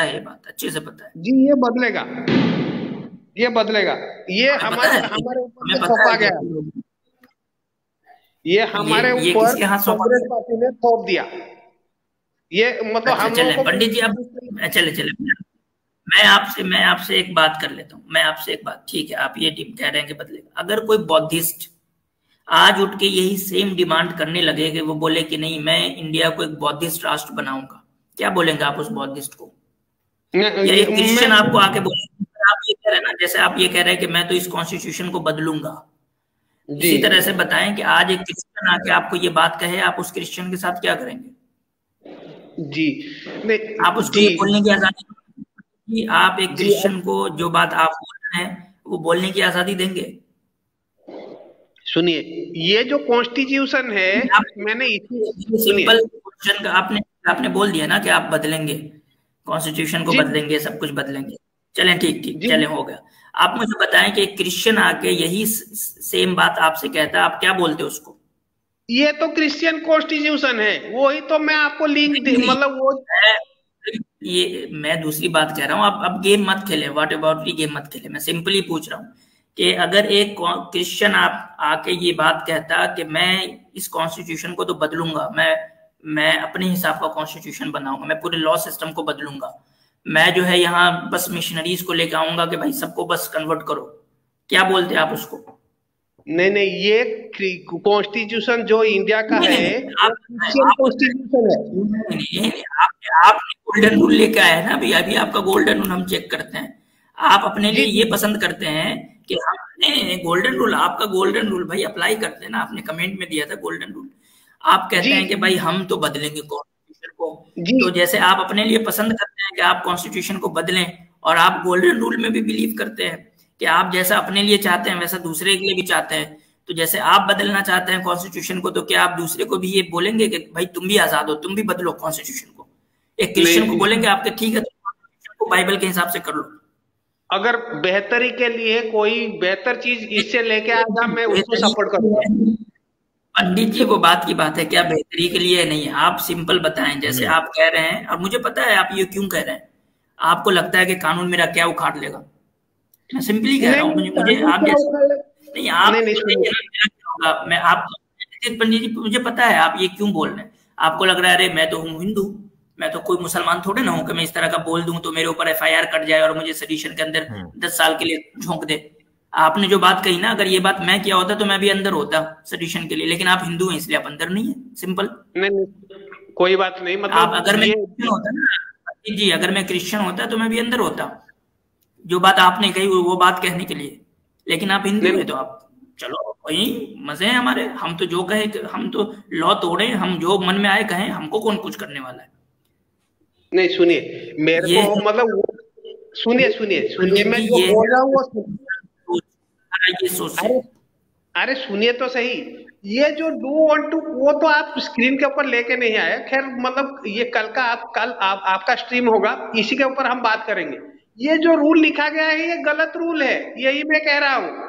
है, ये बात अच्छे से पता है। जी ये बदलेगा, ये बदलेगा, ये हमें पता हमारे है, हमारे ऊपर हमें से पता है थोपा कि गया, ये हमारे ये ऊपर किसके हाथ सौंपा कांग्रेस गया। पार्टी ने थोप दिया, ये मतलब अच्छा हम चले लोगों पंडित जी, अब को। चले चले, मैं आपसे एक बात कर लेता हूँ, मैं आपसे एक बात, ठीक है आप ये टीम कह रहे हैं कि बदलेगा, अगर कोई बौद्धिस्ट आज उठ के यही सेम डिमांड करने लगे कि वो बोले कि नहीं मैं इंडिया को एक बौद्धिस्ट राष्ट्र बनाऊंगा, क्या बोलेंगे आप उस बौद्धिस्ट को? या एक मैं क्रिश्चियन आपको आके बोले, आप ये कह रहे हैं ना, जैसे आप ये कह रहे हैं कि मैं तो इस कॉन्स्टिट्यूशन को बदलूंगा, जी इसी तरह से बताएं कि आज एक क्रिश्चियन आके आपको ये बात कहे, आप उस क्रिश्चियन के साथ क्या करेंगे? जी नहीं आप उसको जी ये बोलने की आजादी कि आप एक जी क्रिश्चियन को जो बात आप बोल रहे हैं वो बोलने की आजादी देंगे? सुनिए, ये जो कॉन्स्टिट्यूशन है, आप मैंने इसी, सिंपल सुनिए क्वेश्चन का आपने आपने बोल दिया ना कि आप बदलेंगे, कॉन्स्टिट्यूशन को जी बदलेंगे, सब कुछ बदलेंगे। चलें ठीक ठीक, जी चलें हो गया। आप मुझे बताएं कि एक क्रिश्चियन आके यही सेम बात आपसे कहता है, आप क्या बोलते हो उसको? ये तो क्रिश्चियन कॉन्स्टिट्यूशन है, वही तो मैं आपको लिंक नहीं नहीं, मतलब वो। मैं दूसरी बात कह रहा हूँ, अब गेम मत खेले, व्हाट अबाउट ये गेम मत खेले, मैं सिंपली पूछ रहा हूँ कि अगर एक क्रिश्चियन आप आके ये बात कहता कि मैं इस कॉन्स्टिट्यूशन को तो बदलूंगा, मैं अपने हिसाब का कॉन्स्टिट्यूशन बनाऊंगा, मैं पूरे लॉ सिस्टम को बदलूंगा, मैं जो है यहाँ बस मिशनरीज को लेकर आऊंगा कि भाई सबको बस कन्वर्ट करो, क्या बोलते हैं आप उसको? नहीं नहीं, ये कॉन्स्टिट्यूशन जो इंडिया का नहीं नहीं है नहीं, वो क्रिश्चियन आप कॉन्स्टिट्यूशन है। नहीं नहीं नहीं, आपने गोल्डन रूल लेके आए हैं ना, अभी अभी आपका गोल्डन रूल हम चेक करते हैं। आप अपने लिए जी ये पसंद करते हैं कि हमने गोल्डन रूल, आपका गोल्डन रूल भाई अप्लाई करते हैं ना, आपने कमेंट में दिया था गोल्डन रूल, आप जी कहते हैं कि भाई हम तो बदलेंगे कॉन्स्टिट्यूशन को। जी तो जैसे आप अपने लिए पसंद करते हैं कि आप कॉन्स्टिट्यूशन को बदलें, और आप गोल्डन रूल में भी बिलीव करते हैं कि आप जैसा अपने लिए चाहते हैं वैसा दूसरे के लिए भी चाहते हैं, तो जैसे आप बदलना चाहते हैं कॉन्स्टिट्यूशन को, तो क्या आप दूसरे को भी ये बोलेंगे कि भाई तुम भी आजाद हो, तुम भी बदलो कॉन्स्टिट्यूशन को? एक क्रिश्चियन को नहीं, बोलेंगे आपके ठीक है तो कॉन्स्टिट्यूशन को बाइबल के हिसाब से कर लो? अगर बेहतरी के लिए कोई बेहतर चीज इससे लेके आएगा, मैं उसको बेहतरी सपोर्ट के करूंगा। लिए, पंडित जी वो बात की बात है, क्या बेहतरी के लिए नहीं है, आप सिंपल बताएं, जैसे आप कह रहे हैं, और मुझे पता है आप ये क्यों कह रहे हैं, आपको लगता है कि कानून मेरा क्या उखाड़ लेगा। मैं सिंपली कह रहा नहीं हूँ, नहीं, मुझे मुझे कानून आप क्या जैसे, उखाड़ ले। नहीं आप नहीं नहीं बताइए सुनिए, ना मेरा क्या होगा, मैं आप, पंडित जी मुझे पता है आप ये क्यों बोल रहे हैं, आपको लग रहा है अरे मैं तो हूँ हिंदू, मैं तो कोई मुसलमान थोड़े ना हूं कि मैं इस तरह का बोल दूं तो मेरे ऊपर एफआईआर कट जाए और मुझे सडिशन के अंदर 10 साल के लिए झोंक दे। आपने जो बात कही ना, अगर ये बात मैं किया होता तो मैं भी अंदर होता सडिशन के लिए, लेकिन आप हिंदू हैं इसलिए आप अंदर नहीं है, सिंपल। नहीं नहीं, कोई बात नहीं, आप, मतलब अगर मैं ये क्रिश्चियन होता ना, पंडित जी अगर मैं क्रिश्चियन होता तो मैं भी अंदर होता, जो बात आपने कही वो बात कहने के लिए, लेकिन आप हिंदू नहीं है तो आप, चलो वही मजे हैं हमारे, हम तो जो कहे, हम तो लॉ तोड़े, हम जो मन में आए कहें, हमको कौन कुछ करने वाला है? नहीं सुनिए, मेरे ये को मतलब सुनिए सुनिए सुनिए, पंडित मैं जी जो ये है बोल रहा हूँ वो सोच, ये सोच से। अरे अरे सुनिए तो सही, ये जो डू वांट टू वो तो आप स्क्रीन के ऊपर लेके नहीं आए, खैर मतलब ये कल का आपका स्ट्रीम होगा, इसी के ऊपर हम बात करेंगे। ये जो रूल लिखा गया है ये गलत रूल है, यही मैं कह रहा हूँ।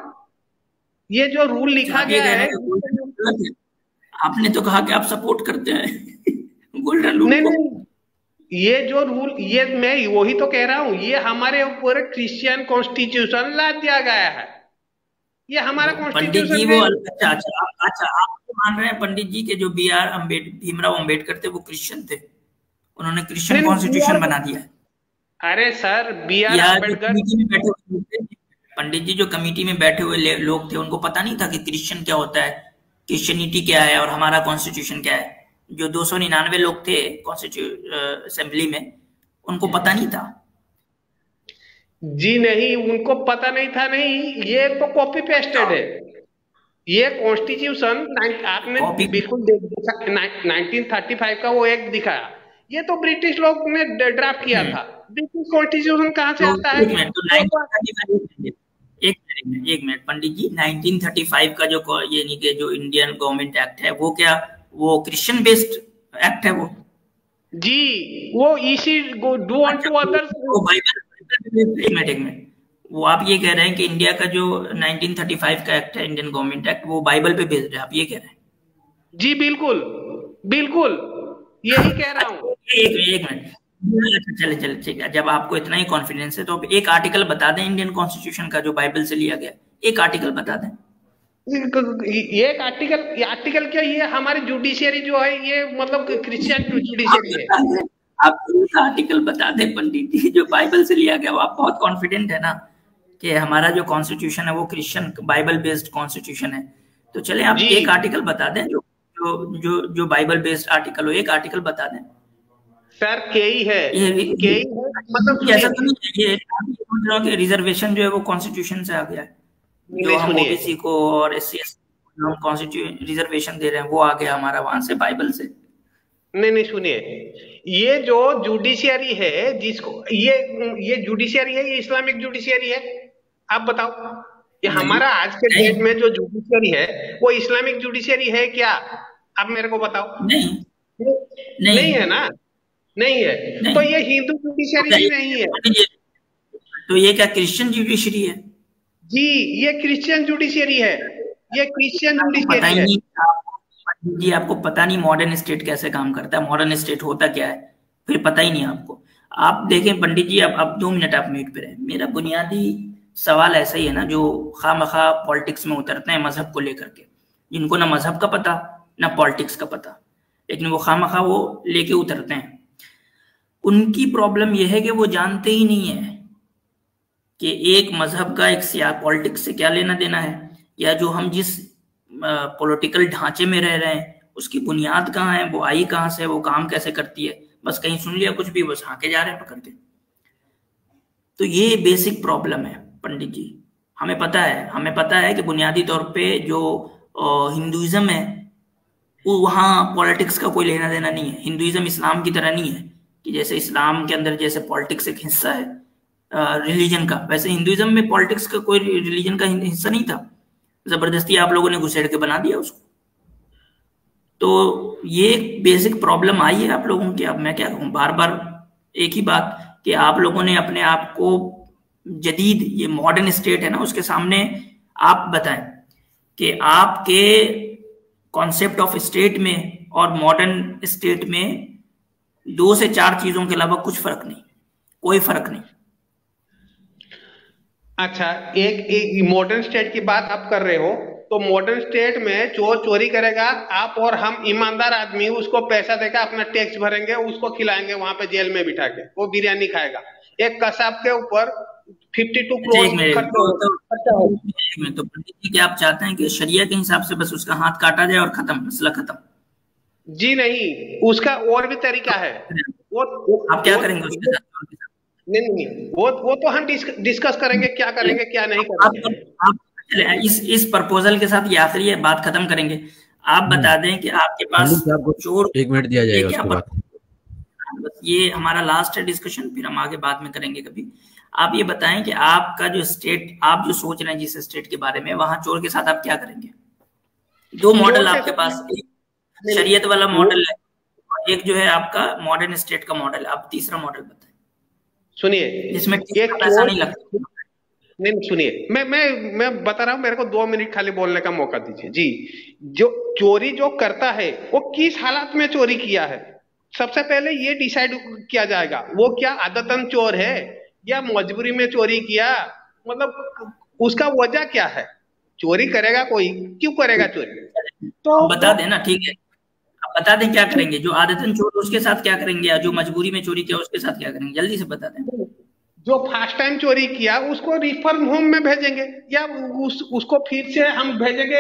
ये जो रूल अच्छा लिखा आप ये गया कह रहे है हैं कि गोल्डन रूल गलत है, आपने तो कहा कि आप सपोर्ट करते हैं गोल्डन रूल नहीं को। नहीं, ये जो रूल, ये मैं वही तो कह रहा हूँ, ये हमारे ऊपर क्रिश्चियन कॉन्स्टिट्यूशन ला दिया गया है, ये हमारा पंडित जी कॉन्स्टिट्यूशन वो, है। अच्छा अच्छा अच्छा, आप तो मान रहे हैं पंडित जी के जो भीमराव अंबेडकर थे वो क्रिश्चियन थे, उन्होंने नहीं क्रिश्चियन नहीं, बी आर, कॉन्स्टिट्यूशन बना दिया है? अरे सर बी आर या जो अम्बेडकर। कमिटी में बैठे हुए लोग थे, पंडित जी जो कमिटी में बैठे हुए लोग थे, उनको पता नहीं था कि क्रिश्चियन क्या होता है, क्रिश्चियनिटी क्या है और हमारा कॉन्स्टिट्यूशन क्या है? जो 299 लोग थे कॉन्स्टिट्यूट असेंबली में, उनको पता नहीं था? जी नहीं, उनको पता नहीं था नहीं, ये तो कॉपी पेस्टेड है, ये कॉन्स्टिट्यूशन आपने कॉपी? बिल्कुल देखा 1935 का वो एक्ट दिखाया, ये तो ब्रिटिश लोग ने ड्राफ्ट किया था, ब्रिटिश कॉन्स्टिट्यूशन कहाँ से तो आता है? एक मिनट, तो वो तो 1935, एक मिनट पंडित जी, 1935 का जो यानी कि जो इंडियन गवर्नमेंट एक्ट है वो क्या, वो क्रिश्चियन बेस्ड एक्ट है वो? जी, वो इसी डू वांट अच्छा टू अदर्स। वो बाइबल, एक मिनट, वो आप ये कह रहे हैं कि इंडिया का जो 1935 का एक्ट है, इंडियन गवर्नमेंट एक्ट, वो बाइबल पे बेस्ड है, आप ये कह रहे हैं? जी बिल्कुल, बिल्कुल यही कह रहा हूँ। अच्छा, एक मिनट, अच्छा चले चले ठीक है, जब आपको इतना ही कॉन्फिडेंस है तो अब एक आर्टिकल बता दें इंडियन कॉन्स्टिट्यूशन का जो बाइबल से लिया गया, एक आर्टिकल बता दें। ये एक आर्टिकल, ये आर्टिकल क्या, ये हमारी जुडिशियरी जो है ये मतलब क्रिश्चियन आप जुडिशियरी है। बता दें, आप एक आर्टिकल बता दें पंडित जी जो बाइबल से लिया गया। वो आप बहुत कॉन्फिडेंट है ना कि हमारा जो कॉन्स्टिट्यूशन है वो क्रिश्चियन बाइबल बेस्ड कॉन्स्टिट्यूशन है, तो चले आप जी एक आर्टिकल बता दें जो जो जो जो बाइबल बेस्ड आर्टिकल हो, एक आर्टिकल बता दें। सर केई है, ये केई है, मतलब ऐसा सुनिए, तो नहीं है ये आप ये सोच रहे हो कि रिजर्वेशन जो है वो कॉन्स्टिट्यूशन से आ गया है, जो नहीं हम सुनिए, ओबीसी को और एससी एसटी को हम कॉन्स्टिट्यूशन रिजर्वेशन दे रहे हैं वो आ गया हमारा वहां से बाइबल से। नहीं सुनिए, ये जो जुडिशियरी है जिसको ये जुडिशियरी है, ये इस्लामिक जुडिशियरी है, आप बताओ, ये नहीं हमारा आज के नहीं डेट में जो जुडिशियरी है वो इस्लामिक जुडिशियरी है क्या? आप मेरे को बताओ। नहीं नहीं नहीं है ना, नहीं है, तो नहीं। ये हिंदू तो जुडिशियरी क्या भी नहीं है तो ये क्या क्रिश्चियन जुडिशरी है? जी, ये क्रिश्चियन जुडिशियरी है, ये क्रिश्चियन आपको पता जुडिशियरी ही है। नहीं पंडित जी, आपको पता नहीं मॉडर्न स्टेट कैसे काम करता है, मॉडर्न स्टेट होता क्या है, फिर पता ही नहीं आपको। आप देखें पंडित जी, अब 2 मिनट आप म्यूट पे रहे। मेरा बुनियादी सवाल ऐसा ही है ना, जो खामखा पॉलिटिक्स में उतरते हैं मजहब को लेकर के, जिनको ना मजहब का पता ना पॉलिटिक्स का पता, लेकिन वो खामखा वो लेके उतरते हैं। उनकी प्रॉब्लम यह है कि वो जानते ही नहीं है कि एक मजहब का एक सिया पॉलिटिक्स से क्या लेना देना है, या जो हम जिस पॉलिटिकल ढांचे में रह रहे हैं उसकी बुनियाद कहाँ है, वो आई कहाँ से, वो काम कैसे करती है। बस कहीं सुन लिया कुछ भी, बस हाँके जा रहे हैं पकड़ के। तो ये बेसिक प्रॉब्लम है पंडित जी। हमें पता है कि बुनियादी तौर पे जो हिंदुइज्म है वो वहाँ पॉलिटिक्स का कोई लेना देना नहीं है। हिंदुइज्म इस्लाम की तरह नहीं है कि जैसे इस्लाम के अंदर जैसे पॉलिटिक्स एक हिस्सा है रिलीजन का, वैसे हिंदुइज्म में पॉलिटिक्स का कोई रिलीजन का हिस्सा नहीं था। जबरदस्ती आप लोगों ने घुसेड़ के बना दिया उसको। तो ये बेसिक प्रॉब्लम आई है आप लोगों की। अब मैं क्या कहूँ, बार बार एक ही बात कि आप लोगों ने अपने आप को जदीद ये मॉडर्न स्टेट है ना उसके सामने आप बताएं कि आपके कॉन्सेप्ट ऑफ स्टेट में और मॉडर्न स्टेट में 2 से 4 चीजों के अलावा कुछ फर्क नहीं, कोई फर्क नहीं। अच्छा, एक मॉडर्न स्टेट की बात आप कर रहे हो, तो मॉडर्न स्टेट में चोर चोरी करेगा, आप और हम ईमानदार आदमी उसको पैसा देकर अपना टैक्स भरेंगे, उसको खिलाएंगे वहां पे जेल में बिठा के, वो बिरयानी खाएगा। एक कसाब के ऊपर 52 करोड़ खर्चा हो। तो पंडित जी क्या आप चाहते हैं कि शरिया के हिसाब से बस उसका हाथ काटा जाए और खत्म, मसला खत्म? जी नहीं, उसका और भी तरीका है। आप क्या करेंगे उसके साथ? नहीं, वो तो हम डिस्कस करेंगे, क्या करेंगे क्या नहीं करेंगे। आप इस प्रपोजल के साथ ये आखिरी है, बात खत्म करेंगे। आप बता दें कि आपके पास चोर, 1 मिनट दिया जाएगा उसके बाद। बस ये हमारा लास्ट है डिस्कशन, फिर हम आगे बाद में करेंगे कभी। आप ये बताएं कि आपका जो स्टेट, आप जो सोच रहे हैं जिस स्टेट के बारे में, वहां चोर के साथ आप क्या करेंगे? 2 मॉडल आपके पास, एक शरीयत वाला मॉडल है और एक जो है आपका मॉडर्न स्टेट का मॉडल। आप तीसरा मॉडल बताएं सुनिए, जिसमें पैसा नहीं लगता। नहीं सुनिए, मैं बता रहा हूं, मेरे को 2 मिनट खाली बोलने का मौका दीजिए जी। जो चोरी जो करता है वो किस हालात में चोरी किया है, सबसे पहले ये डिसाइड किया जाएगा। वो क्या आदतन चोर है या मजबूरी में चोरी किया, मतलब उसका वजह क्या है। चोरी करेगा कोई, क्यों करेगा चोरी? तो बता देना, ठीक है, आप बता दें क्या करेंगे। जो आदतन चोर उसके साथ क्या करेंगे, या जो मजबूरी में चोरी किया उसके साथ क्या करेंगे, जल्दी से बता दें। जो फर्स्ट टाइम चोरी किया उसको रिफॉर्म होम में भेजेंगे, या उसको फिर से हम भेजेंगे,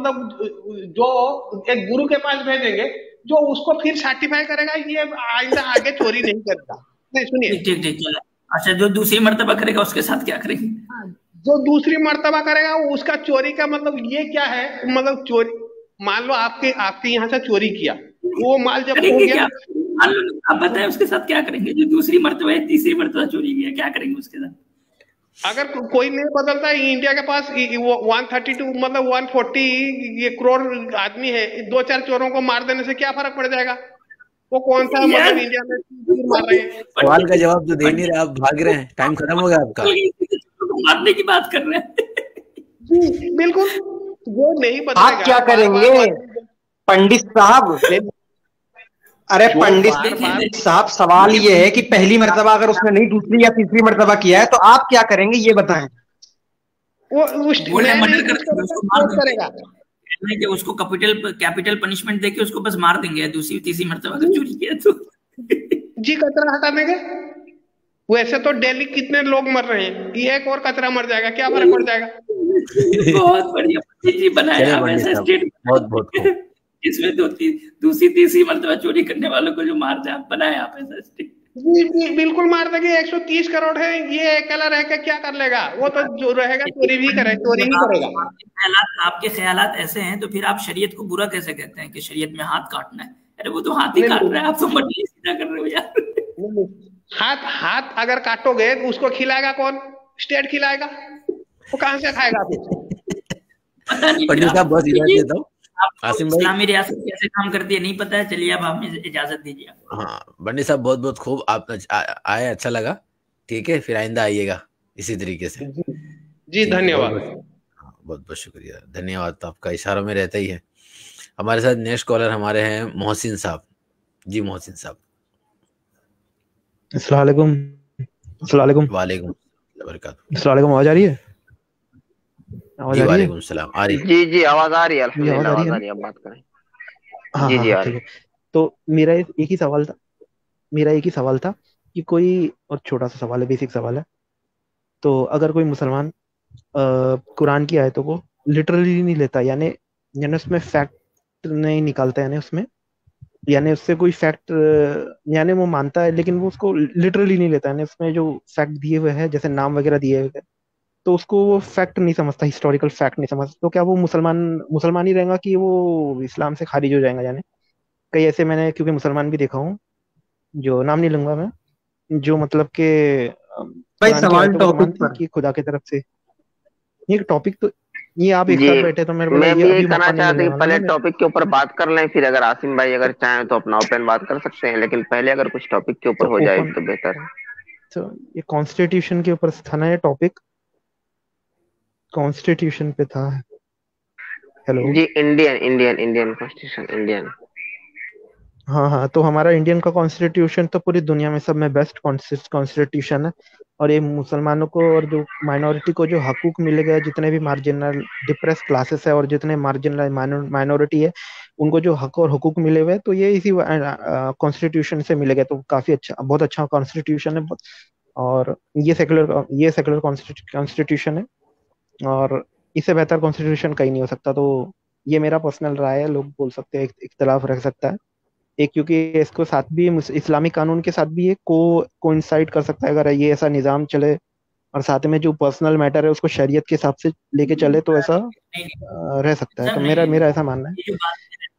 मतलब जो एक गुरु के पास भेजेंगे जो उसको फिर सर्टिफाई करेगा, ये आइंदा आगे चोरी नहीं करेगा। नहीं सुनिए, ठीक ठीक चला। अच्छा, जो दूसरी मर्तबा करेगा उसके साथ क्या करेंगे? जो दूसरी मर्तबा करेगा उसका चोरी का मतलब ये क्या है, मतलब चोरी, मान लो आपके यहाँ से चोरी किया, वो माल जब हो गया, आप बताएं उसके साथ क्या करेंगे। जो दूसरी मर्तबा है, तीसरी मर्तबा चोरी किया, क्या करेंगे उसके साथ? अगर कोई नहीं बदलता, इंडिया के पास 132 मतलब 140 करोड़ आदमी है, 2-4 चोरों को मार देने से क्या फर्क पड़ जाएगा? वो कौन सा मतलब इंडिया में मार रहे हैं? सवाल का जवाब तो दे नहीं रहे, आप भाग रहे हैं, टाइम खत्म हो गया आपका। मारने की बात कर रहे हैं। जी बिल्कुल, वो नहीं बदलेगा। आप क्या करेंगे पंडित साहब? अरे पंडित बार साहब, सवाल ये है कि पहली मर्तबा अगर उसने नहीं दूसरी या तीसरी मर्तबा किया है तो आप क्या करेंगे ये बताएं। वो बोले मैं नहीं मर्डर कुछ कर देंगे, करूंगा, उसको मार कोर्ट देंगे करेगा। कि उसको कैपिटल पनिशमेंट देके उसको बस मार देंगे, दूसरी तीसरी मर्तबा अगर चोरी किया तो। जी कचरा हटा देंगे। वैसे तो डेली कितने लोग मर रहे हैं, ये एक और कचरा मर जाएगा, क्या फर्क पड़ जाएगा। बहुत बढ़िया पंडित जी बनाया चलिए आप पंडित ऐसा साहब, स्टेट बहुत बहुत खूब। इसमें दूसरी तीसरी मर्तबा चोरी करने वालों को जो मारते हैं आप, बनाया आप ऐसा स्टेट। जी बिल्कुल मार देंगे। 130 करोड़ है, ये अकेला रह के क्या कर लेगा, वो तो जो रहेगा चोरी भी करे, चोरी ही करेगा। आपके ख्यालात ऐसे हैं तो फिर आप शरीयत को बुरा कैसे कहते हैं कि शरीयत में हाथ काटना है? अरे वो तो हाथ ही काट रहा है, आप तो मर्जी सीधा कर रहे हो यार। हाथ अगर काटोगे तो उसको खिलाएगा कौन? स्टेट खिलाएगा, वो कहां से खाएगा फिर? पता नहीं पंडित साहब बहुत इजाजत देता हूँ। आपको आसिम भाई, इस्लामी रियासत कैसे काम करती है नहीं पता है, चलिए अब आप मुझे इजाजत दीजिए। हाँ पंडित साहब बहुत बहुत खूब, आप आए, अच्छा लगा। ठीक है, फिर आइंदा आइएगा इसी तरीके से। जी धन्यवाद। बहुत बहुत शुक्रिया, धन्यवाद। तो आपका इशारों में रहता ही है। हमारे साथ नेक्स्ट कॉलर हमारे हैं मोहसिन साहब। जी मोहसिन साहब। अस्सलाम वालेकुम। अस्सलाम वालेकुम। वालेकुम बरकातहू। अस्सलाम वालेकुम। आवाज आ रही है? आवाज जी आ रही है? वालेकुम सलाम। आ रही है? जी आवाज आ रही है, जी आवाज अल्हम्दुलिल्लाह आ रही आवाज है आ ना? रही है, आप बात करें। हाँ जी हाँ जी हाँ आ ठीक रही है। तो मेरा एक ही सवाल था, मेरा एक ही सवाल था कि कोई, और छोटा सा सवाल है, बेसिक सवाल है। तो अगर कोई मुसलमान कुरान की आयतों को लिटरली नहीं लेता, यानी यानी उसमें फैक्ट नहीं निकालता, यानी उसमें, यानी उससे कोई फैक्ट, यानी वो मानता है लेकिन वो उसको लिटरली नहीं लेता, यानी उसमें जो फैक्ट दिए हुए हैं, जैसे नाम वगैरह दिए हुए हैं, तो उसको वो फैक्ट नहीं समझता, हिस्टोरिकल फैक्ट नहीं समझता, तो क्या वो मुसलमान मुसलमान ही रहेगा कि वो इस्लाम से खारिज हो जाएगा? यानी कई ऐसे मैंने, क्योंकि मुसलमान भी देखा हूँ, जो नाम नहीं लूंगा मैं, जो मतलब के भाई कुरान की सवाल आयतों को तो टॉपिक मानते हैं पर। कि खुदा की तरफ से। ये टॉपिक तो, ये आप एक जी साथ बैठे तो मेरे बोला मैं ये भी यही अभी कहना मौका नहीं चाहता मिलने कि वाला पहले ना मेरे। टॉपिक के ऊपर बात कर लें, फिर अगर आसिम भाई अगर चाहें तो अपना ओपन बात कर सकते हैं, लेकिन पहले अगर कुछ टॉपिक के ऊपर तो हो जाए ओपन, तो बेहतर है। तो ये कॉन्स्टिट्यूशन के ऊपर था ना ये टॉपिक? कॉन्स्टिट्यूशन पे था। हेलो। जी Indian Indian Indian constitution Indian. हाँ हाँ, तो हमारा इंडियन का कॉन्स्टिट्यूशन तो पूरी दुनिया में सब में बेस्ट कॉन्स्टिट्यूशन है। और ये मुसलमानों को और जो माइनॉरिटी को जो हकूक मिले गए, जितने भी मार्जिनल डिप्रेस क्लासेस है और जितने मार्जिनल माइनॉरिटी है, उनको जो हक और हुकूक मिले हुए हैं, तो ये इसी कॉन्स्टिट्यूशन से मिले गए। तो काफी अच्छा, बहुत अच्छा कॉन्स्टिट्यूशन है। और ये सेकुलर कॉन्स्टिट्यूशन है, और इससे बेहतर कॉन्स्टिट्यूशन कहीं नहीं हो सकता। तो ये मेरा पर्सनल राय है, लोग बोल सकते हैं, इख्तलाफ रख सकता है एक, क्योंकि इसको साथ भी इस्लामिक कानून के साथ भी ये कोइंसाइड कर सकता है, अगर ये ऐसा निज़ाम चले, और साथ में जो पर्सनल मैटर है उसको शरीयत के हिसाब से लेके चले, तो ऐसा रह सकता है। तो मेरा मेरा ऐसा मानना है। ये जो बात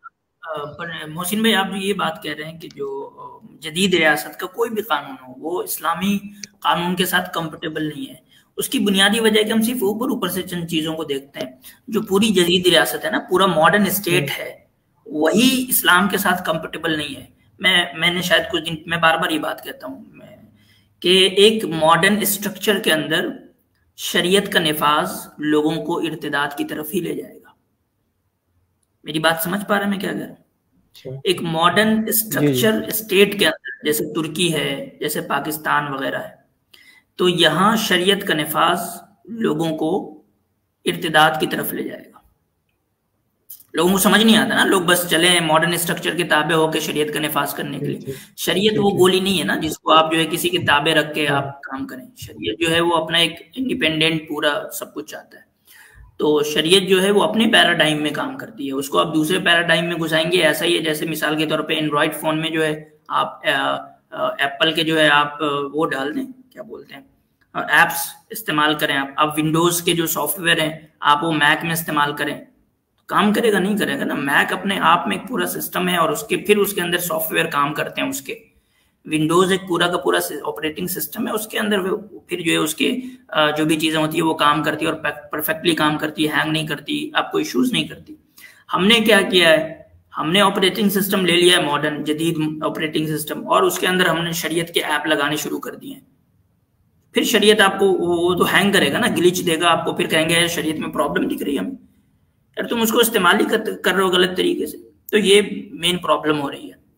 पर मोहसिन भाई, आप जो ये बात कह रहे हैं कि जो जदीद रियासत का कोई भी कानून हो वो इस्लामी कानून के साथ कंफर्टेबल नहीं है, उसकी बुनियादी वजह है कि हम सिर्फ ऊपर ऊपर से चंद चीजों को देखते हैं। जो पूरी जदीद रियासत है ना, पूरा मॉडर्न स्टेट है, वही इस्लाम के साथ कंफर्टेबल नहीं है। मैंने शायद कुछ दिन, मैं बार बार ये बात कहता हूँ कि एक मॉडर्न स्ट्रक्चर के अंदर शरीयत का निफाज लोगों को इर्तिदाद की तरफ ही ले जाएगा। मेरी बात समझ पा रहे हैं मैं क्या कह रहा हूँ? एक मॉडर्न स्ट्रक्चर स्टेट के अंदर, जैसे तुर्की है, जैसे पाकिस्तान वगैरह है, तो यहाँ शरीयत का निफाज लोगों को इर्तिदाद की तरफ ले जाएगा। लोगों को समझ नहीं आता ना, लोग बस चले मॉडर्न स्ट्रक्चर के ताबे होकर शरीयत का निफाज करने के लिए। शरीयत वो गोली नहीं है ना जिसको आप जो है किसी के ताबे रख के आप काम करें। शरीयत जो है वो अपना एक इंडिपेंडेंट पूरा सब कुछ चाहता है। तो शरीयत जो है वो अपने पैराडाइम में काम करती है, उसको आप दूसरे पैराडाइम में घुसाएंगे। ऐसा ही है जैसे मिसाल के तौर पे एंड्रॉइड फोन में जो है आप एप्पल के जो है आप वो डाल दें, क्या बोलते हैं, एप्स इस्तेमाल करें। आप विंडोज के जो सॉफ्टवेयर हैं आप वो मैक में इस्तेमाल करें, तो काम करेगा? नहीं करेगा ना। मैक अपने आप में एक पूरा सिस्टम है और फिर उसके अंदर सॉफ्टवेयर काम करते हैं उसके। विंडोज एक पूरा का पूरा ऑपरेटिंग सिस्टम है, उसके अंदर फिर जो है उसके जो भी चीजें होती है वो काम करती है और परफेक्टली काम करती है, हैंग नहीं करती, आपको इश्यूज नहीं करती। हमने क्या किया है, हमने ऑपरेटिंग सिस्टम ले लिया है, मॉडर्न जदीद ऑपरेटिंग सिस्टम, और उसके अंदर हमने शरीयत के ऐप लगाने शुरू कर दिए हैं। फिर शरीयत आपको वो तो हैंग करेगा ना, ग्लिच देगा आपको, फिर कहेंगे शरीयत में प्रॉब्लम दिख रही है हमें। यार तुम उसको इस्तेमाल ही कर रहे हो गलत तरीके से। तो ये मेन प्रॉब्लम हो रही है।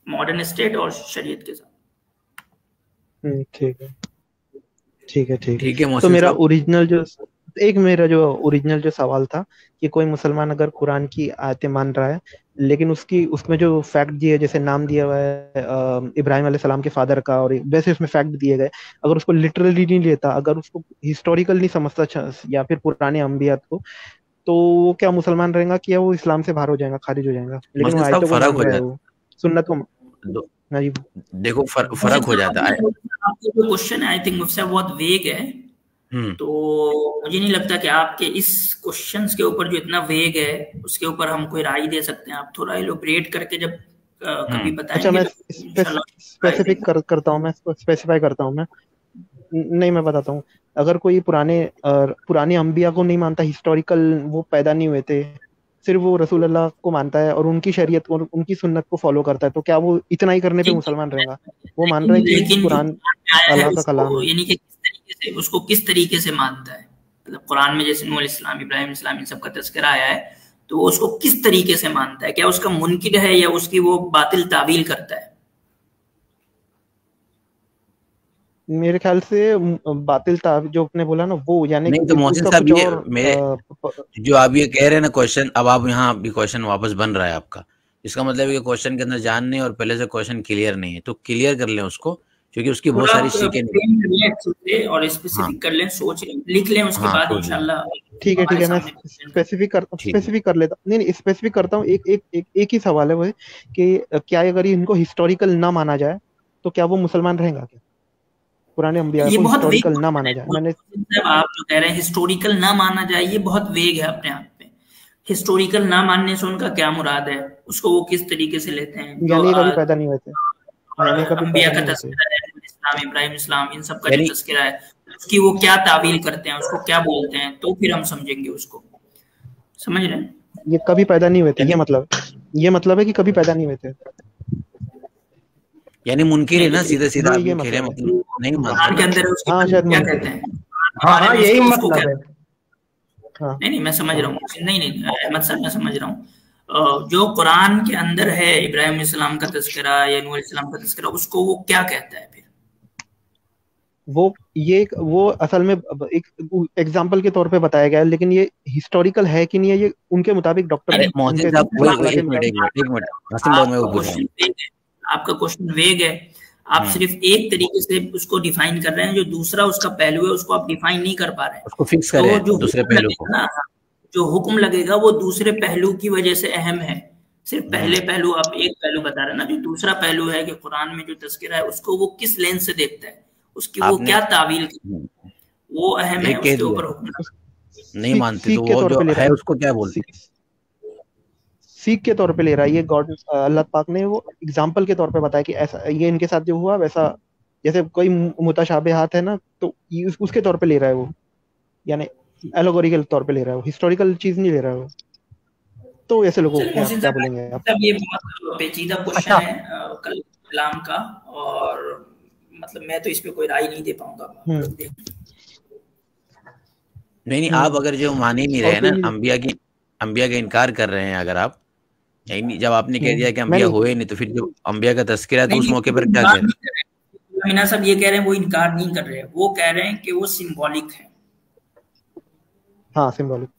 मॉडर्न स्टेट और शरीयत के साथ। ठीक है ठीक है ठीक ठीक है है। तो मोहसिन मेरा साहब। मेरा जो ओरिजिनल जो सवाल था कि कोई मुसलमान अगर कुरान की आयतें मान रहा है, लेकिन उसमें जो फैक्ट दिए, जैसे नाम दिया हुआ है इब्राहिम अलैहिस्सलाम के फादर का, और वैसे उसमें फैक्ट दिए गए, अगर उसको लिटरली नहीं लेता, अगर उसको हिस्टोरिकल नहीं समझता या फिर पुराने अंबियात को, तो वो क्या मुसलमान रहेगा कि या वो इस्लाम से बाहर हो जाएगा, खारिज हो जाएगा? लेकिन वो मोहसिन साहब आयतों को फर्क मान हो रहा है, जाता वो सुन्नत को। दो- हाँ जी। देखो फर्क हो जाता है। आपका जो क्वेश्चन है आई थिंक मुझसे बहुत वेग है, तो मुझे नहीं लगता कि आपके इस क्वेश्चंस के ऊपर जो इतना वेग है उसके ऊपर हम कोई राय दे सकते हैं। आप थोड़ा एलोबरेट करके जब कभी अच्छा, बताएंगे मैं तो इंशाल्लाह राय स्पेसिफिक देंगे। करता हूँ, मैं स्पेसिफाई करता हूँ। नहीं, मैं बताता हूँ। अगर कोई पुराने अंबिया को नहीं मानता, हिस्टोरिकल वो पैदा नहीं हुए थे, सिर्फ वो रसूल अल्लाह को मानता है और उनकी शरीयत को, उनकी सुन्नत को फॉलो करता है, तो क्या वो इतना ही करने पे ठीक मुसलमान है, रहेगा? वो मान रहा है कि लेकिन जो कुरान कुरान में आया है अल्लाह का कलाम उसको है। यानी कि किस तरीके से मानता है, मतलब कुरान में जैसे नूह अलैहिस्सलाम, इब्राहिम अलैहिस्सलाम इन सब का तज़किरा आया है, तो वो उसको किस तरीके से मानता है? क्या उसका मुनकिर है या उसकी वो बातिल तावील करता है? मेरे ख्याल से बातिल जो आपने बोला ना, वो यानी नहीं तो मोहसिन उसका साहब, कुछ ये और मेरे जो आप ये कह रहे हैं ना क्वेश्चन, अब आप यहाँ भी क्वेश्चन वापस बन रहा है आपका, इसका मतलब ये क्वेश्चन के अंदर जान नहीं और पहले से क्वेश्चन क्लियर नहीं है, तो क्लियर कर लें उसको, क्योंकि उसकी बहुत थोड़ा सारी सीखें नहीं। फ्रेम कर लें अच्छे से और हाँ स्पेसिफिक कर लें, सोच लें, लिख लें, उसके हाँ बाद सोच लें। इंशाल्लाह ठीक हमारे है, मैं सामने present करें। ठीक है। स्पेसिफिक कर लेता हूँ। नहीं, स्पेसिफिक करता हूँ। एक ही सवाल है, वो है कि क्या अगर इनको हिस्टोरिकल ना माना जाए तो क्या वो मुसलमान रहेगा? क्या पुराने अंबिया ये को बहुत वेग हिस्टोरिकल ना माना जाए? मैंने आप जो कह रहे हैं हिस्टोरिकल ना माना जाए, ये बहुत वेग है अपने आप में। हिस्टोरिकल ना मानने से उनका क्या मुराद है, उसको वो किस तरीके से लेते हैं? जो यानी कभी पैदा नहीं हुए थे, यानी कभी अंबिया पैदा का नहीं हुए थे। तस्करा है, इस्लाम, इब्राहिम इस्लाम, इन सब का जो यानी तस्करा है, उसकी वो क्या तावील करते हैं, उसको क्या बोलते हैं, तो फिर हम समझेंगे उसको। समझ रहे हैं? ये कभी पैदा नहीं हुए थे, यानी ये मतलब है कि कभी पैदा नहीं हुए थे। यानी मुनकिर है नहीं, ना, सीधे सीधा ये आप खेले, मतलब है। मतलब नहीं मानते कुरान के ना। अंदर है, उसके हाँ, बारे शायद में क्या मुनकिर कहते है। हैं? हाँ हाँ, यही उसको क्या, मतलब है। हाँ नहीं मैं समझ रहा हूँ, नहीं अहमद साहब मैं समझ रहा हूँ। जो कुरान के अंदर है इब्राहिम इस्लाम का तस्करा या नूह इस्लाम का तस्करा, उसको वो क्या कहता है फिर? वो असल में एक एग्जाम्पल के तौर पे बताया गया है, लेकिन ये हिस्टोरिकल है कि नहीं है, ये उनके मुताबिक डॉक्टर अरे मोहसिन उनके साहब, अल्लाह के एक मुताबिक। मिनट हासिम भाई, मैं वो पूछ रहा हूँ। आपका क्वेश्चन वेग है। आप सिर्फ एक तरीके से उसको डिफाइन कर रहे हैं, जो दूसरा उसका पहलू है उसको आप डिफाइन नहीं कर पा रहे हैं। उसको फिक्स तो करें जो दूसरे हुक्म पहलू को। लगेगा ना, जो हुक्म लगेगा वो दूसरे पहलू की वजह से अहम है। सिर्फ पहले पहलू, आप एक पहलू बता रहे हैं ना, जो दूसरा पहलू है कि कुरान में जो तस्करा है उसको वो किस लेंस से देखता है, उसकी वो आपने क्या तावील, वो अहम है, एक कह उसके ऊपर दिया, हुक्म। नहीं मानते सीख तो के वो तौर जो पे ले रहा है है, उसको क्या बोलते हैं? सीख के तौर पे ले रहा है। ये गॉड अल्लाह पाक ने वो एग्जाम्पल के तौर पे बताया कि ऐसा ये इनके साथ जो हुआ वैसा, जैसे कोई मुताशाबिहात है ना, तो उसके तौर पे ले रहा है वो, यानी एलोगोरिकल तौर पे ले रहा है वो, हिस्टोरिकल चीज नहीं ले रहा है वो। तो ऐसे लोगों को चलिए मोहसिन क्या साहब, बोलेंगे आप? ये बहुत पेचीदा क्वेश्चन अच्छा, है कलाम का, और मतलब मैं तो इस पे कोई राय नहीं दे पाऊंगा। नहीं आप अगर जो मान ही नहीं और रहे कोई ना, नहीं। अंबिया का इनकार कर रहे हैं अगर आप, यानी जब आपने कह दिया कि मैं अंबिया हुए नहीं, तो फिर जो अंबिया का तस्करा है तो उस नहीं, मौके वो पर क्या इनकार कह रहे नहीं कर रहे। मीना साहब ये कह रहे हैं वो इनकार नहीं कर रहे हैं, वो कह रहे हैं कि वो सिंबॉलिक है। हाँ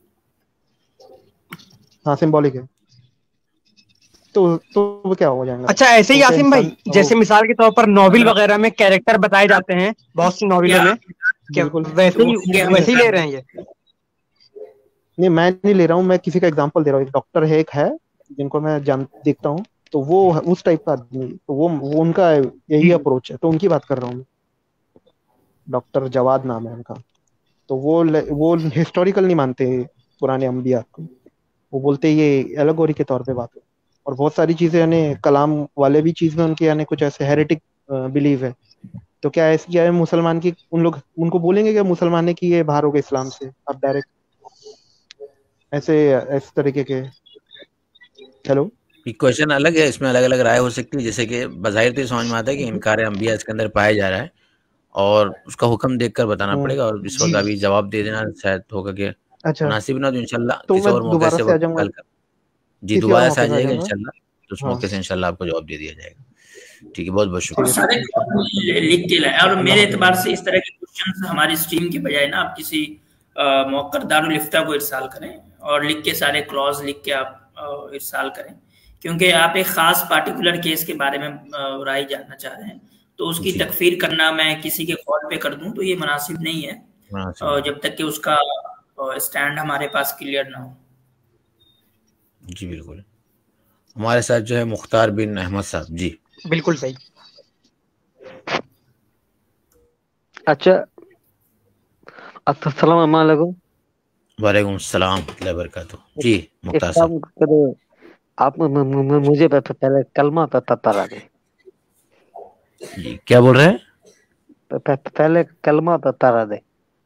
सिंबॉलिक है। तो वो क्या हो जाएगा? अच्छा, ऐसे ही तो क्या आसिम भाई, इंसान जैसे मिसाल के तौर पर नॉवेल वगैरह में कैरेक्टर बताए जाते हैं बहुत सी नॉवेलों में, क्या बिल्कुल वैसे ही ले रहे हैं ये? नहीं, मैं नहीं ले रहा हूँ, मैं किसी का एग्जांपल दे रहा हूँ। एक डॉक्टर है, एक है जिनको मैं देखता हूँ, तो वो उस टाइप का आदमी, तो वो उनका यही अप्रोच है, तो उनकी बात कर रहा हूँ। डॉक्टर जवाद नाम है उनका। तो वो हिस्टोरिकल नहीं मानते पुराने अंबिया को, वो बोलते ये एलेगोरी के तौर पे बात है। और बहुत सारी चीजें यानी कलाम वाले भी चीज में उनके यानी कुछ ऐसे हेरेटिक बिलीव है। तो क्या ऐसी क्या है मुसलमान की, उनको बोलेंगे क्या मुसलमान ने कि ये बाहर हो गए इस्लाम से, आप डायरेक्ट ऐसे तरीके के। हेलो, क्वेश्चन अलग है, इसमें अलग अलग राय हो सकती है। जैसे कि बज़ाहिर तो समझ में आता है कि इनकार अंबिया इसके अंदर पाया जा रहा है और उसका हुक्म देखकर बताना पड़ेगा, और इस वक्त अभी जवाब दे देना शायद होगा कि अच्छा, मुनासिब ना, तो इंशाल्लाह तो किसी मैं और मौके दोबारा से से आ जाऊंगा, कल कर जी किसी और दोबारा से आ मौके पे आ जाएगा जाऊंगा। इंशाल्लाह, तो उस हाँ मौके से इंशाल्लाह आपको जवाब दे दिया जाएगा। ठीक है, बहुत बहुत और शुक्रिया। सारे लिख के लाए। और मेरे एतबार से इस तरह के क्वेश्चन हमारी स्ट्रीम के बजाय ना आप किसी मौकर दारुल इफ्ता को इरसाल करें और लिख के सारे क्लॉज लिख के आप इरसाल करें, क्योंकि आप एक खास पार्टिकुलर केस के बारे में राय जानना चाह रहे हैं, तो उसकी जी तकफीर करना मैं किसी के कॉल पे कर दूं तो ये मुनासिब नहीं है, जब तक कि उसका स्टैंड हमारे पास क्लियर ना हो। जी बिल्कुल। हमारे साथ जो है मुख्तार बिन अहमद साहब। जी बिल्कुल सही। अच्छा, अस्सलाम वालेकुम। वालेकुम सलाम व बरकातहू। जी मुख्तार एक साहब, काम करो, आप मुझे पहले कलमा पढ़ा दे। जी क्या बोल रहे हैं? पहले कलमा पढ़ा दे।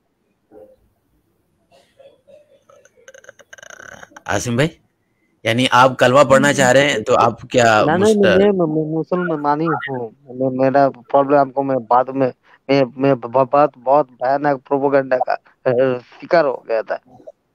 आसिम भाई, यानी आप कलमा पढ़ना चाह रहे हैं, तो आप क्या ना नहीं, मैं मुसलमानी हूँ। मेरा प्रॉब्लम आपको मैं बाद में मैं बात बहुत भयानक प्रोपोगंडा का शिकार हो गया था।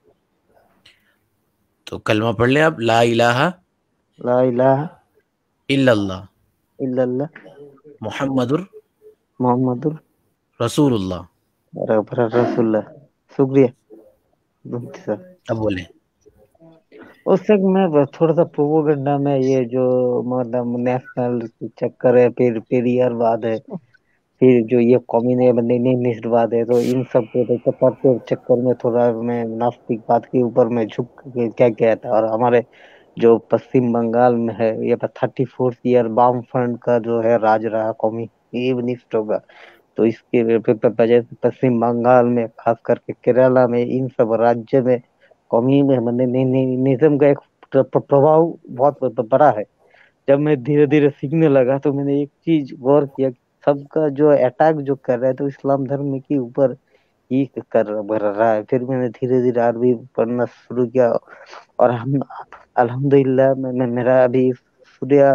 तो कलमा पढ़ लें आप, ला इलाहा ला इलाहा इल्लल्लाह इल्लल्लाह मुहम्मदुर मोहम्मदुर रसूलुल्लाह। रसूलुल्लाह। शुक्रिया मुफ्ती साहब। अब बोले। उससे मैं थोड़ा सा प्रोपोगंडा में ये जो मतलब नेशनल चक्कर है, फिर ईयरवाद है, फिर जो ये कम्युनिस्टवाद है, तो इन सब के पढ़ते चक्कर में थोड़ा मैं नास्तिकवाद के ऊपर में झुक के क्या कहता। और हमारे जो पश्चिम बंगाल में है ये 34th ईयर वाम फ्रंट का जो है राज रहा कम्युनिस्टों का, तो इसके वजह से पश्चिम बंगाल में खास करके केरला में इन सब राज्य में कम्युनिज्म का एक प्रभाव बहुत बड़ा है। जब मैं धीरे धीरे सीखने लगा तो मैंने एक चीज गौर किया कि सबका जो अटैक जो कर रहा है तो इस्लाम धर्म के ऊपर ही कर रहा है। फिर मैंने धीरे धीरे अरबी पढ़ना शुरू किया और हम अल्हम्दुलिल्लाह मेरा अभी सूर्या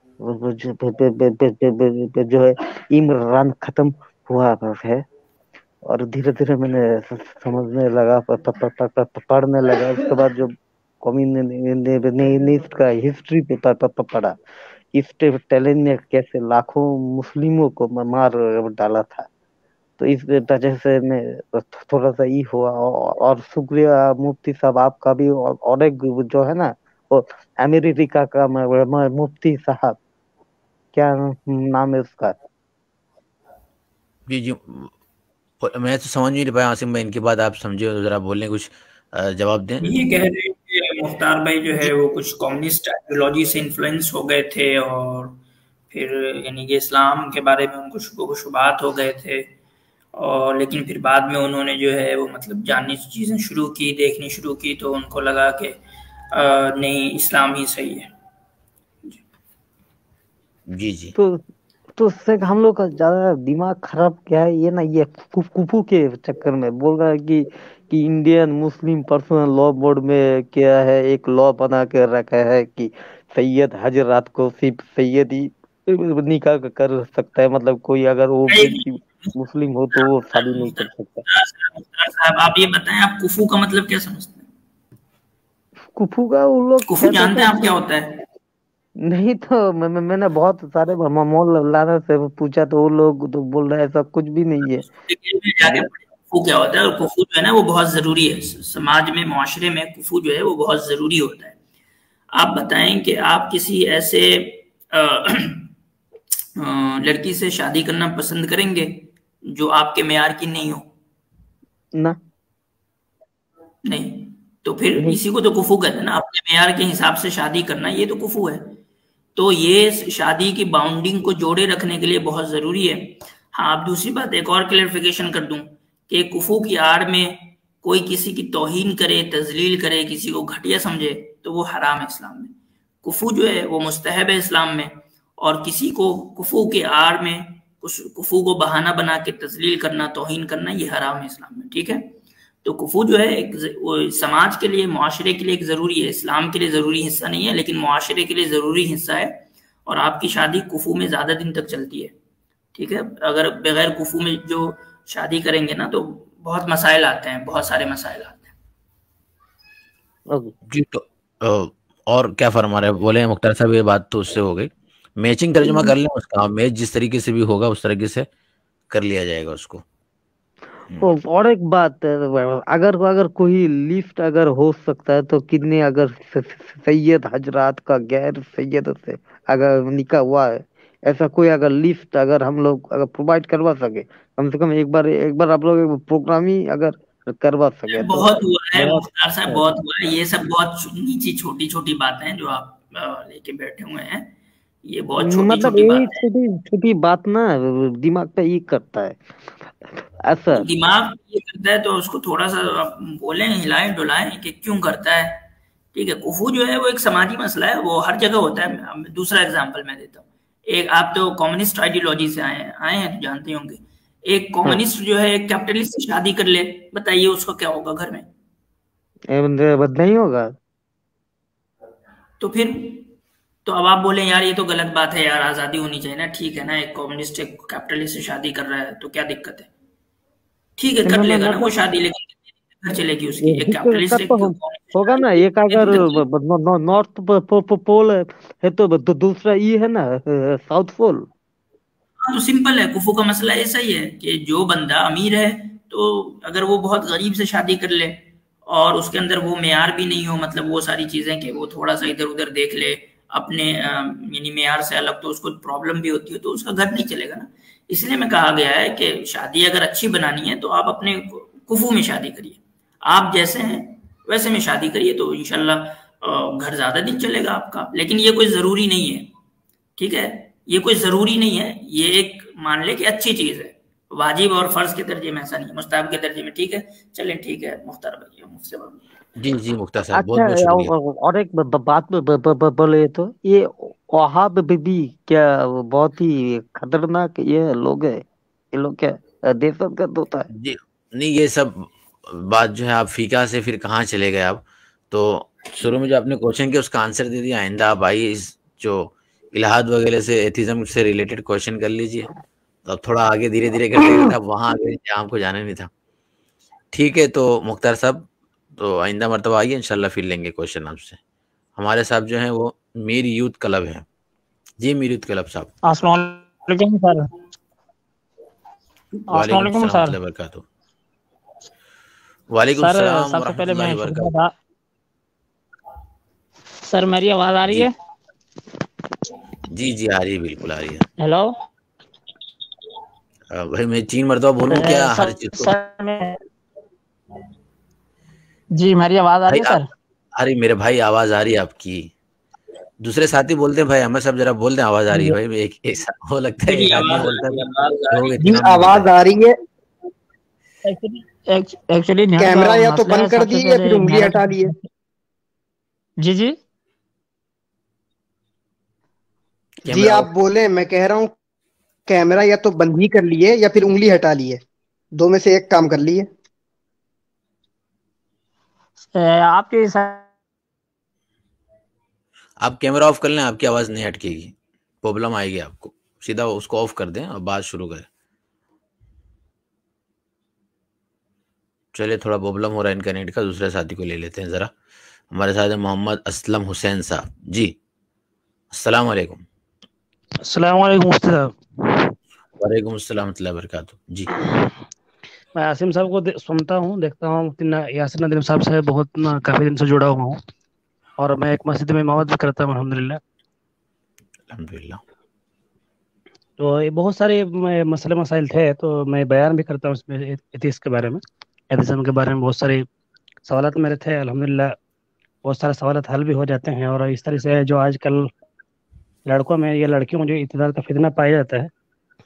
जो है इमरान खत्म हुआ है। और धीरे धीरे मैंने समझने लगा, पढ़ने लगा। उसके बाद जो कम्युनिस्ट का हिस्ट्री पढ़ा, इस टैलेंट ने कैसे लाखों मुस्लिमों को मार डाला था। तो इस वजह से मैं थोड़ा सा ही हुआ। और शुक्रिया मुफ्ती साहब आपका भी। और एक जो है ना वो अमेरिका का मुफ्ती साहब, क्या नाम है उसका? जी जी, मैं तो समझ नहीं पाया आसिम भाई, इनके बाद आप समझे, जरा बोलने कुछ जवाब दें। ये कह रहे हैं कि मुख्तार भाई जो है वो कुछ कम्युनिस्ट आइडियोलॉजी से इन्फ्लुएंस हो गए थे, और फिर यानी कि इस्लाम के बारे में उनको शुबहात हो गए थे, और लेकिन फिर बाद में उन्होंने जो है वो मतलब जाननी चीज़ें शुरू की, देखनी शुरू की, तो उनको लगा कि नहीं, इस्लाम ही सही है। जी जी, तो उससे हम लोग का ज्यादा दिमाग खराब क्या है ये ना, ये कुफू के चक्कर में बोल रहा है कि Indian Muslim personal law board में क्या है, एक लॉ बना के रखा है कि सैयद हजरात को सिर्फ सैयद ही निकाह कर सकता है। मतलब कोई अगर वो व्यक्ति मुस्लिम हो तो वो शादी नहीं कर सकता। मुख्तार साहब, आप ये बताएं, आप कुफू का मतलब क्या समझते हैं? कुफू का वो लोग कुफू जानते हैं आप क्या होता है? नहीं, तो मैंने बहुत सारे मौलाना से पूछा तो वो लोग तो बोल रहे हैं ऐसा कुछ भी नहीं है। जाके कुफू क्या होता है, और कुफू जो है ना वो बहुत जरूरी है समाज में, मुआशरे में। कुफू जो है वो बहुत जरूरी होता है। आप बताएं कि आप किसी ऐसे लड़की से शादी करना पसंद करेंगे जो आपके मेयार की नहीं हो? ना, नहीं। तो फिर नहीं। इसी को तो कुफू कहते हैं ना, अपने मेयार के हिसाब से शादी करना, ये तो कुफू है। तो ये शादी की बाउंडिंग को जोड़े रखने के लिए बहुत जरूरी है। हाँ, अब दूसरी बात एक और क्लेरिफिकेशन कर दूं कि कुफू की आड़ में कोई किसी की तौहीन करे, तजलील करे, किसी को घटिया समझे, तो वो हराम है इस्लाम में। कुफू जो है वो मुस्तहब है इस्लाम में, और किसी को कुफू के आड़ में कुफू को बहाना बना के तजलील करना, तौहीन करना, ये हराम है इस्लाम में। ठीक है? तो कुफू जो है एक समाज के लिए, मुआशरे के लिए एक जरूरी है, इस्लाम के लिए जरूरी हिस्सा नहीं है, लेकिन मुआशरे के लिए जरूरी हिस्सा है। और आपकी शादी कुफू में ज्यादा दिन तक चलती है। ठीक है? अगर बगैर कुफू में जो शादी करेंगे ना तो बहुत मसाइल आते हैं, बहुत सारे मसाइल आते हैं। जी। तो और क्या फरमा रहे, बोले मुख्तार साहब, ये बात तो उससे हो गई। मैचिंग तर्जुमा कर लें उसका, मैच जिस तरीके से भी होगा उस तरीके से कर लिया जाएगा उसको। और एक बात, अगर अगर कोई लिफ्ट अगर हो सकता है तो कितने, अगर सैयद हजरात का गैर सैयद से अगर निकाह हुआ है, ऐसा कोई अगर लिफ्ट अगर हम लोग अगर प्रोवाइड करवा सके, कम से कम एक बार आप लोग प्रोग्राम ही अगर करवा सके तो बहुत हुआ है बहुत मुख्तार साहब, बहुत हुआ है। ये सब बहुत नीची छोटी छोटी बातें हैं जो आप लेके बैठे हुए हैं। ये बहुत छोटी मतलब छोटी यही बातें हैं। छोटी छोटी बात ना दिमाग पे ये करता है ऐसा। दिमाग ये करता है तो उसको थोड़ा सा आप बोलें, हिलाएं डुलाएं कि क्यों करता है। ठीक है, कुफू जो है वो एक समाजी मसला है, वो हर जगह होता है। दूसरा एग्जांपल मैं देता हूँ। एक, आप तो कम्युनिस्ट आइडियोलॉजी से आए हैं तो जानते होंगे। एक कम्युनिस्ट जो है एक कैपिटलिस्ट से शादी कर ले, बताइए उसको क्या होगा घर में? नहीं होगा। तो फिर, तो अब आप बोले यार ये तो गलत बात है यार, आजादी होनी चाहिए ना। ठीक है ना, एक कम्युनिस्ट एक कैपिटलिस्ट से शादी कर रहा है तो क्या दिक्कत है? ठीक है, कर लेगा ना वो मतलब शादी, लेकिन घर चलेगी उसकी। एक कैपिटलिस्ट दिक्कत एक तो कम्युनिस्ट से होगा शादी ना, करेगी, एक अगर दिक्कत क्या है? नॉर्थ पोल है तो दूसरा ये है ना साउथ पोल। हाँ, तो सिंपल है, कुफू का मसला ऐसा ही है कि जो बंदा अमीर है, तो अगर वो बहुत गरीब से शादी कर ले और उसके अंदर वो मेयार भी नहीं हो, मतलब वो सारी चीजें कि वो थोड़ा सा इधर उधर देख ले अपने यानी मेयार से अलग, तो उसको प्रॉब्लम भी होती है, तो उसका घर नहीं चलेगा ना। इसलिए मैं कहा गया है कि शादी अगर अच्छी बनानी है तो आप अपने कुफू में शादी करिए। आप जैसे हैं वैसे में शादी करिए तो इंशाल्लाह घर ज्यादा दिन चलेगा आपका। लेकिन ये कोई जरूरी नहीं है, ठीक है? ये कोई जरूरी नहीं है, ये एक मान ले कि अच्छी चीज है। वाजिब और फर्ज के दर्जे में ऐसा नहीं है, मुस्ताहब के दर्जे में। ठीक है, चलें, ठीक है मुख्तार भाई, मुझसे जी जी मुख्तार साहब, बहुत अच्छा, बहुत शुक्रिया। और एक बात बोले तो ये वहाब बीबी क्या बहुत ही खतरनाक ये लोग है, ये लोग क्या दहशतगर्द होता है? जी नहीं, ये सब बात जो है आप फीका से फिर कहाँ चले गए आप। तो शुरू में जो आपने क्वेश्चन किया उसका आंसर दे दिया। आइंदा आप आइए इस जो इलाहाद वगैरह से एथिज्म से रिलेटेड क्वेश्चन कर लीजिए, तो अब थोड़ा आगे धीरे धीरे करते करते आप वहाँ आ गए जहाँ आपको जाना नहीं था। ठीक है, तो मुख्तार साहब, तो आइंदा मरतबा आइए, इंशाल्लाह फिर लेंगे क्वेश्चन आपसे। हमारे साहब जो हैं वो मीर यूथ क्लब है। जी मीर यूथ क्लब साहब। अस्सलाम वालेकुम सर। अस्सलाम वालेकुम वालेकुम अस्सलाम सर। वरकatuh। वालेकुम सर सलाम सबसे पहले मैं वरहमतुल्लाहि वबरकातुह। शुक्रिया। सर मेरी आवाज आ रही जी है? जी जी आ रही है, बिल्कुल आ रही है। हेलो भाई मैं 3 मरतबा बोलूं क्या हर चीज को? सर मैं, जी मेरी आवाज आ भाई रही है सर? अरे मेरे भाई आवाज आ रही है आपकी। दूसरे साथी बोलते हैं भाई, हमें सब जरा बोल दें आवाज आ रही है भाई। एक वो लगता है जी एक आदमी आवाज आ बोलता रही है है, आवाज आ लोग रही है। जी इत्मीनान नहीं आवाज देते। आ रही है। एक्चुअली नेट का कैमरा या तो मसला है। बंद कर सबसे दिए या फिर पहले उंगली मेरा, हटा लिए। जी जी जी कैमरा आप ऑफ। बोले, मैं कह रहा हूँ कैमरा या तो बंद ही कर लिए या फिर उंगली हटा लिए, दो में से एक काम कर लिए। आपके आप कैमरा ऑफ कर लें, आपकी आवाज नहीं अटकेगी, प्रॉब्लम आएगी आपको। सीधा उसको ऑफ कर दें और बात शुरू करें। चलिए, थोड़ा प्रॉब्लम हो रहा है इनका नेट का, दूसरे साथी को ले लेते हैं जरा। हमारे साथ है मोहम्मद असलम हुसैन साहब। जी अस्सलाम वालेकुम। अस्सलाम वालेकुम मुफ्ती साहब। वालेकुम अस्सलाम वरहमतुल्लाहि वबरकातुह। जी मैं आसिम साहब को सुनता हूँ, देखता हूँ। मुफ्ती यासिर नदीम साहब से बहुत काफी दिन से जुड़ा हुआ हूँ, और मैं एक मस्जिद में इमामत भी करता हूँ अल्हम्दुलिल्लाह। अल्हम्दुलिल्लाह। तो ये बहुत सारे मसले मसाइल थे, तो मैं बयान भी करता हूँ इसमें एथिस्ट के बारे में, एथिज्म के बारे में। बहुत सारे सवालात मेरे थे, अल्हम्दुलिल्लाह बहुत सारे सवालात हल भी हो जाते हैं। और इस तरह से जो आजकल लड़कों में या लड़कियों में जो इत्तेदाद का फितना पाया जाता है,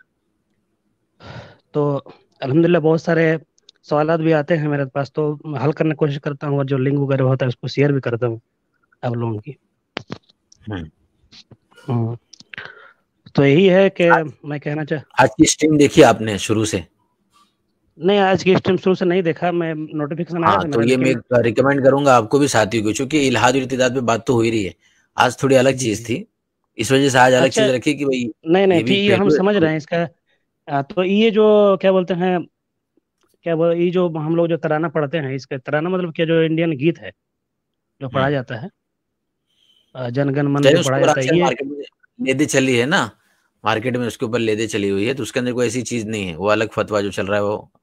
तो अल्हम्दुलिल्लाह बहुत सारे सवालात भी आते हैं मेरे पास, तो हल करने की कोशिश करता हूँ। और जो लिंक वगैरह होता है उसको शेयर भी करता हूँ आप लोगों की। हम्म। हम्म, तो यही है कि मैं कहना चाह, आज की स्ट्रीम देखी आपने शुरू से? नहीं आज की स्ट्रीम शुरू से नहीं देखा मैं, नोटिफिकेशन आया हाँ, था तो मेरा, ये मैं लेकिन रिकमेंड करूंगा आपको भी साथियों को, क्योंकि इल्हाद और इर्तिदाद पे बात तो हो ही रही है। आज थोड़ी अलग जी चीज जी। थी, इस वजह से आज अलग अच्छा, चीज रखी कि भाई नहीं नहीं ये भी ठीक, ये हम पहलू है समझ रहे तो। हैं इसका। तो ये जो क्या बोलते हैं, ये जो हम लोग जो तराना पढ़ते हैं, इसका तराना मतलब क्या, जो इंडियन गीत है जो पढ़ा हम्म। जाता है, जनगण मन चलिए जो पढ़ा उसको जाता है, राशियल ये मार्केट में लेदे चली है ना मार्केट में, उसके ऊपर लेदे चली हुई है, तो उसके अंदर कोई ऐसी चीज नहीं है, वो अलग फतवा जो चल रहा है वो